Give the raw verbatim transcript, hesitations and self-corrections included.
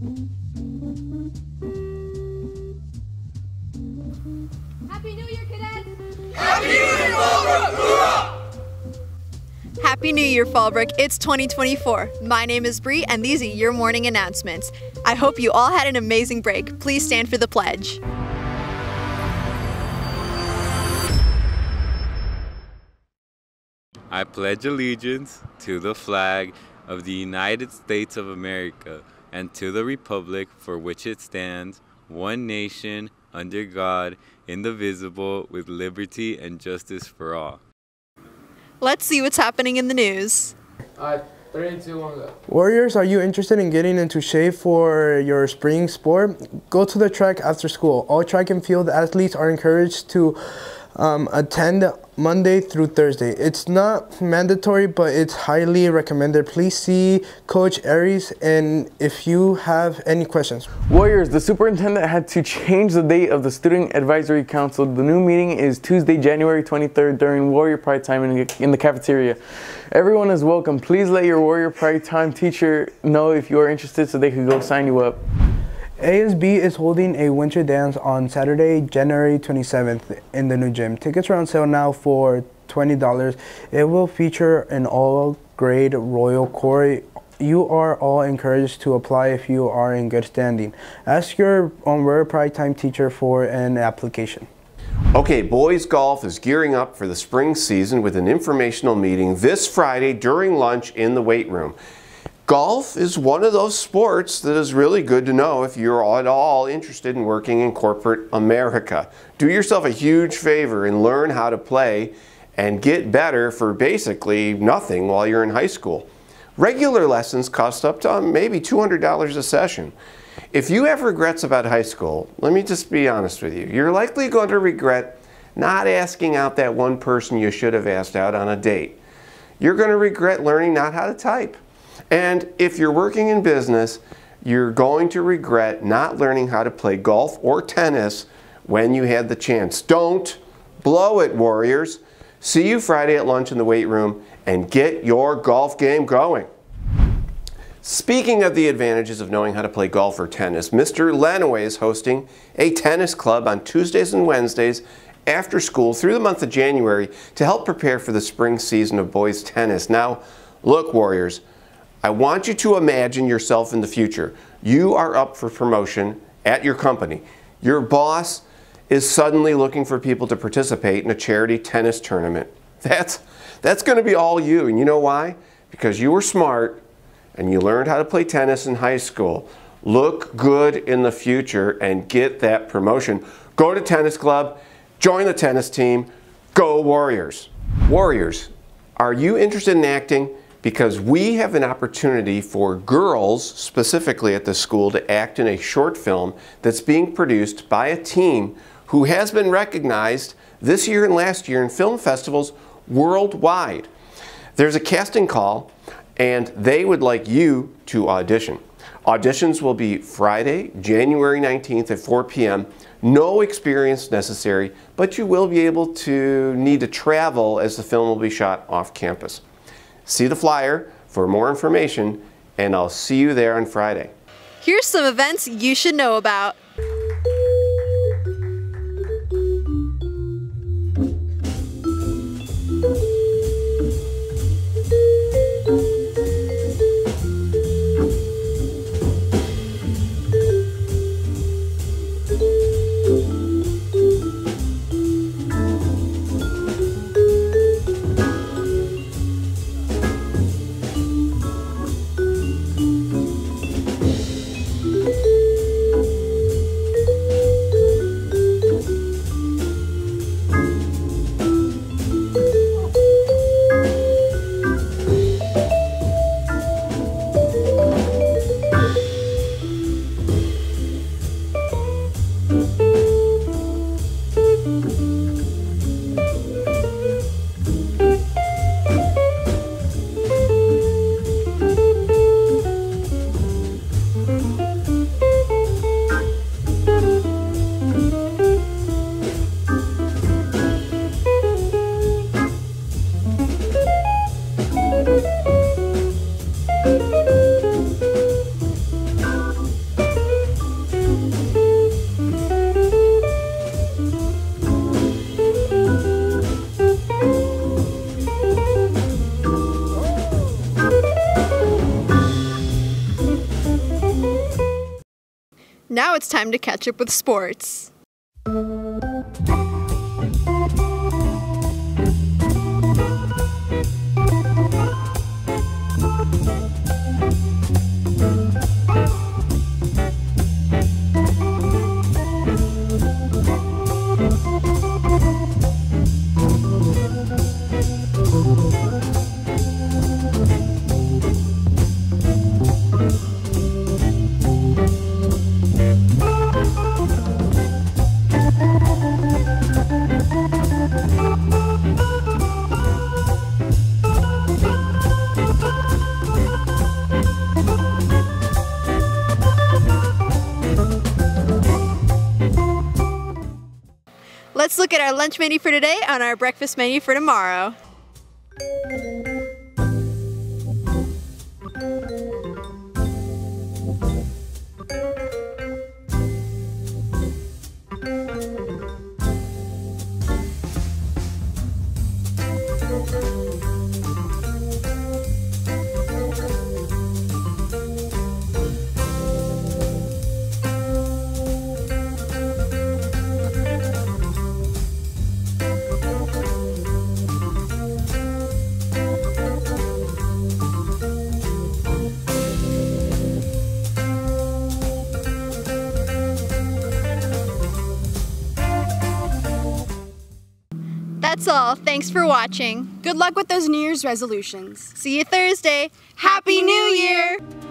Happy New Year, cadets! Happy New Year, Fallbrook! Hoorah! Happy New Year, Fallbrook. It's twenty twenty-four. My name is Bree, and these are your morning announcements. I hope you all had an amazing break. Please stand for the pledge. I pledge allegiance to the flag of the United States of America and to the republic for which it stands, one nation, under God, indivisible, with liberty and justice for all. Let's see what's happening in the news. Uh, three, two, one, go. Warriors, are you interested in getting into shape for your spring sport? Go to the track after school. All track and field athletes are encouraged to um, attend Monday through Thursday. It's not mandatory, but it's highly recommended. Please see Coach Aries and if you have any questions. Warriors, the superintendent had to change the date of the Student Advisory Council. The new meeting is Tuesday, January twenty-third during Warrior Pride Time in, in the cafeteria. Everyone is welcome. Please let your Warrior Pride Time teacher know if you are interested so they can go sign you up. A S B is holding a winter dance on Saturday, January twenty-seventh in the new gym. Tickets are on sale now for twenty dollars. It will feature an all-grade Royal Corps. You are all encouraged to apply if you are in good standing. Ask your um, Warrior Pride Time teacher for an application. Okay, boys golf is gearing up for the spring season with an informational meeting this Friday during lunch in the weight room. Golf is one of those sports that is really good to know if you're at all interested in working in corporate America. Do yourself a huge favor and learn how to play and get better for basically nothing while you're in high school. Regular lessons cost up to maybe two hundred dollars a session. If you have regrets about high school, let me just be honest with you. You're likely going to regret not asking out that one person you should have asked out on a date. You're going to regret learning not how to type. And if you're working in business, you're going to regret not learning how to play golf or tennis when you had the chance. Don't blow it, Warriors. See you Friday at lunch in the weight room and get your golf game going. Speaking of the advantages of knowing how to play golf or tennis, Mister Lenaway is hosting a tennis club on Tuesdays and Wednesdays after school through the month of January to help prepare for the spring season of boys tennis. Now, look, Warriors, I want you to imagine yourself in the future. You are up for promotion at your company. Your boss is suddenly looking for people to participate in a charity tennis tournament. That's, that's going to be all you. And you know why? Because you were smart and you learned how to play tennis in high school. Look good in the future and get that promotion. Go to tennis club, join the tennis team, go Warriors. Warriors, are you interested in acting? Because we have an opportunity for girls, specifically at the school, to act in a short film that's being produced by a team who has been recognized this year and last year in film festivals worldwide. There's a casting call, and they would like you to audition. Auditions will be Friday, January nineteenth at four p m No experience necessary, but you will be able to need to travel as the film will be shot off campus. See the flyer for more information, and I'll see you there on Friday. Here's some events you should know about. Now it's time to catch up with sports. Let's look at our lunch menu for today on our breakfast menu for tomorrow. That's all. Thanks for watching. Good luck with those New Year's resolutions. See you Thursday. Happy New Year!